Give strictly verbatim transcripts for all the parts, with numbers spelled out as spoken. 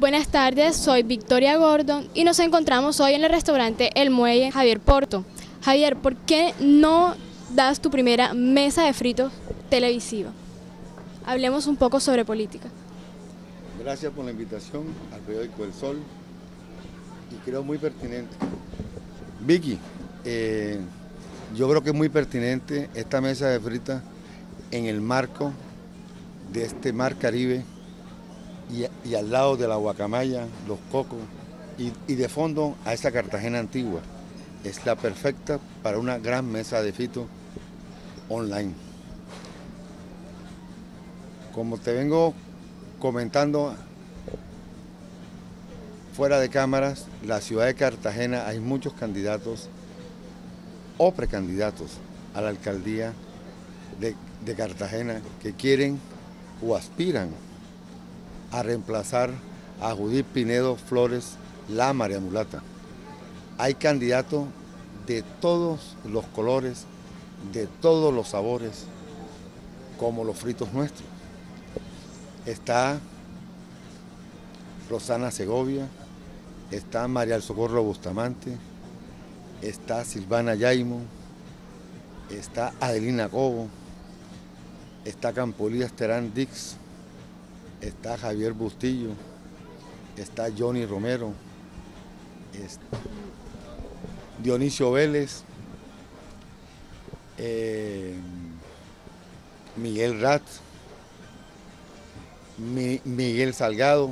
Buenas tardes, soy Victoria Gordon y nos encontramos hoy en el restaurante El Muelle Javier Porto. Javier, ¿por qué no das tu primera mesa de fritos televisiva? Hablemos un poco sobre política. Gracias por la invitación al periódico El Sol y creo muy pertinente. Vicky, eh, yo creo que es muy pertinente esta mesa de fritas en el marco de este mar Caribe y, y al lado de la guacamaya, los cocos y, y de fondo a esa Cartagena antigua. Es la perfecta para una gran mesa de fritos online. Como te vengo comentando fuera de cámaras, la ciudad de Cartagena hay muchos candidatos o precandidatos a la alcaldía de, de Cartagena que quieren o aspiran a reemplazar a Judith Pinedo Flores, la María Mulata. Hay candidatos de todos los colores, de todos los sabores, como los fritos nuestros. Está Rosana Segovia, está María del Socorro Bustamante, está Silvana Yaimo, está Adelina Cobo, está Campolías Terán Dix, está Javier Bustillo, está Johnny Romero, está Dionisio Vélez, eh, Miguel Rat, Mi, Miguel Salgado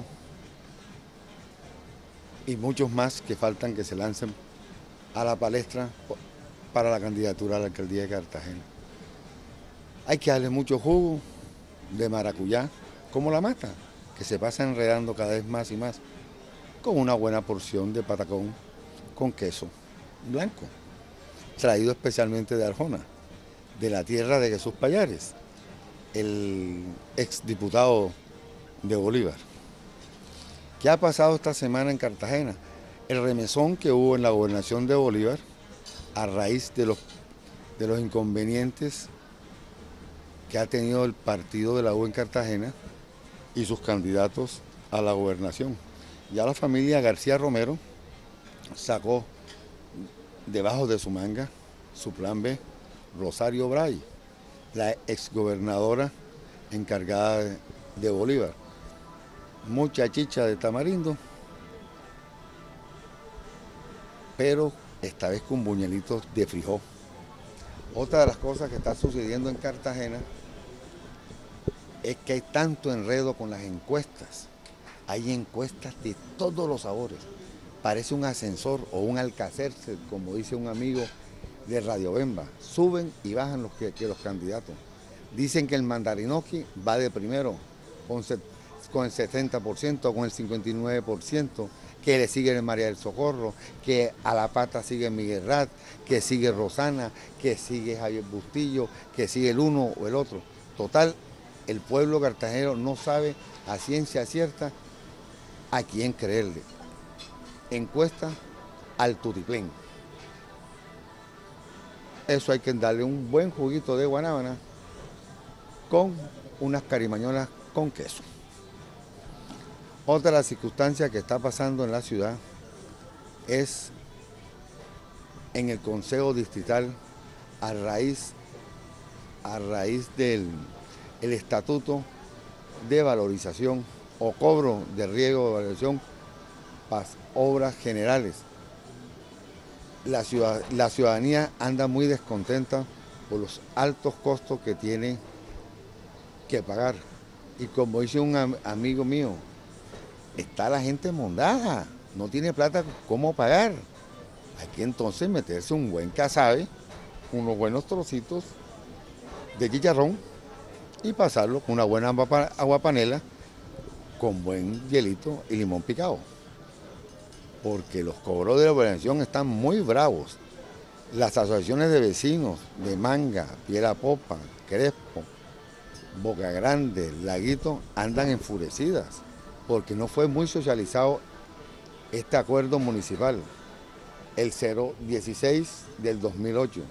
y muchos más que faltan que se lancen a la palestra para la candidatura a la alcaldía de Cartagena. Hay que darle mucho jugo de maracuyá, como la mata, que se pasa enredando cada vez más y más, con una buena porción de patacón con queso blanco, traído especialmente de Arjona, de la tierra de Jesús Payares, el exdiputado de Bolívar. ¿Qué ha pasado esta semana en Cartagena? El remesón que hubo en la gobernación de Bolívar a raíz de los, de los inconvenientes que ha tenido el partido de la U en Cartagena y sus candidatos a la gobernación. Ya la familia García Romero sacó debajo de su manga su plan B, Rosario Bray, la exgobernadora encargada de, de Bolívar. Mucha chicha de tamarindo, pero esta vez con buñuelitos de frijol. Otra de las cosas que está sucediendo en Cartagena es que hay tanto enredo con las encuestas. Hay encuestas de todos los sabores. Parece un ascensor o un alcacerse, como dice un amigo de Radio Bemba. Suben y bajan los, que, que los candidatos. Dicen que el Mandarinoki va de primero con, con el setenta por ciento, con el cincuenta y nueve por ciento, que le sigue el María del Socorro, que a la pata sigue Miguel Rat, que sigue Rosana, que sigue Javier Bustillo, que sigue el uno o el otro. Total, el pueblo cartagenero no sabe a ciencia cierta a quién creerle. Encuesta al tutiplén. Eso hay que darle un buen juguito de guanábana con unas carimañolas con queso. Otra circunstancia que está pasando en la ciudad es en el Consejo Distrital a raíz, a raíz del el estatuto de valorización o cobro de riego de valorización para obras generales. La, ciudad, la ciudadanía anda muy descontenta por los altos costos que tiene que pagar. Y como dice un am amigo mío, está la gente mondada, no tiene plata cómo pagar. Hay que entonces meterse un buen casabe, unos buenos trocitos de chicharrón y pasarlo con una buena agua panela con buen hielito y limón picado. Porque los cobros de la gobernación están muy bravos. Las asociaciones de vecinos de Manga, Piedra Popa, Crespo, Boca Grande, Laguito, andan enfurecidas porque no fue muy socializado este acuerdo municipal, el cero dieciséis del dos mil ocho.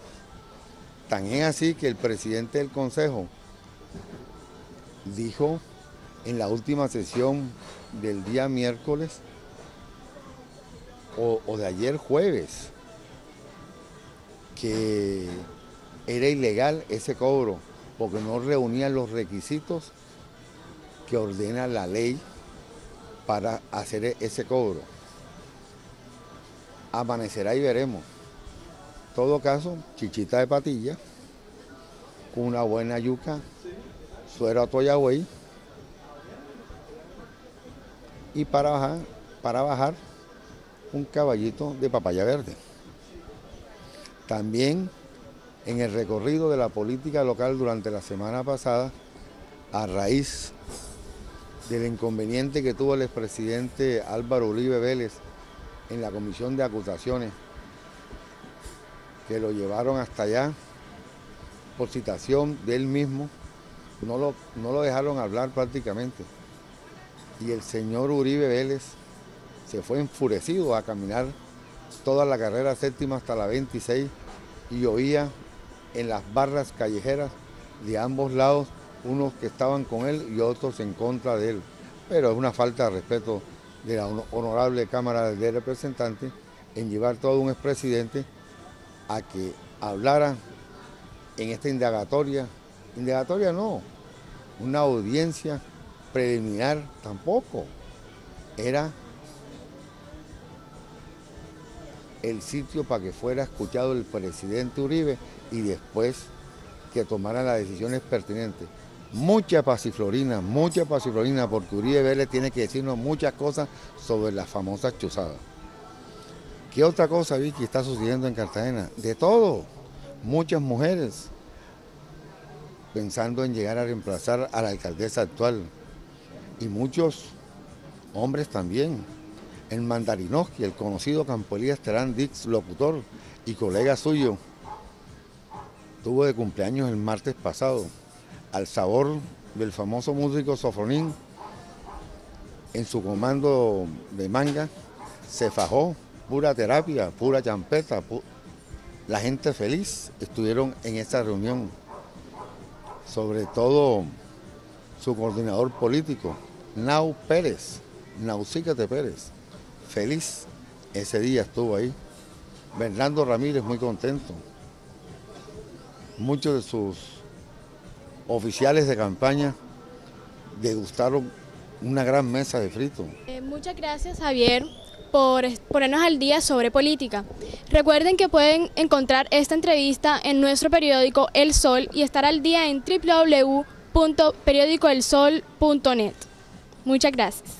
Tan es así que el presidente del consejo dijo en la última sesión del día miércoles o, o de ayer jueves, que era ilegal ese cobro porque no reunía los requisitos que ordena la ley para hacer ese cobro. Amanecerá y veremos. En todo caso, chichita de patilla, con una buena yuca, suero a toyagüey, y para bajar, para bajar un caballito de papaya verde. También en el recorrido de la política local durante la semana pasada, a raíz del inconveniente que tuvo el expresidente Álvaro Uribe Vélez en la comisión de acusaciones, que lo llevaron hasta allá por citación de él mismo, no lo, no lo dejaron hablar prácticamente. Y el señor Uribe Vélez se fue enfurecido a caminar toda la carrera séptima hasta la veintiséis y oía en las barras callejeras de ambos lados unos que estaban con él y otros en contra de él. Pero es una falta de respeto de la honorable Cámara de Representantes en llevar todo un expresidente a que hablara en esta indagatoria. Indagatoria no, una audiencia preliminar tampoco. Era el sitio para que fuera escuchado el presidente Uribe y después que tomaran las decisiones pertinentes. Mucha pasiflorina, mucha pasiflorina, porque Uribe Vélez tiene que decirnos muchas cosas sobre las famosas chuzadas. ¿Qué otra cosa, Vicky, está sucediendo en Cartagena? De todo. Muchas mujeres pensando en llegar a reemplazar a la alcaldesa actual. Y muchos hombres también. En Mandarinoski, el conocido Campo Elías Terán Dix, locutor y colega suyo, tuvo de cumpleaños el martes pasado. Al sabor del famoso músico Sofronín, en su comando de manga, se fajó, pura terapia, pura champeta. Pu la gente feliz estuvieron en esa reunión, sobre todo su coordinador político, Nau Pérez, Naucícate Pérez, feliz, ese día estuvo ahí. Bernardo Ramírez muy contento. Muchos de sus oficiales de campaña degustaron una gran mesa de frito. Eh, muchas gracias, Javier, por ponernos al día sobre política. Recuerden que pueden encontrar esta entrevista en nuestro periódico El Sol y estar al día en w w w punto periódico el sol punto net. Muchas gracias.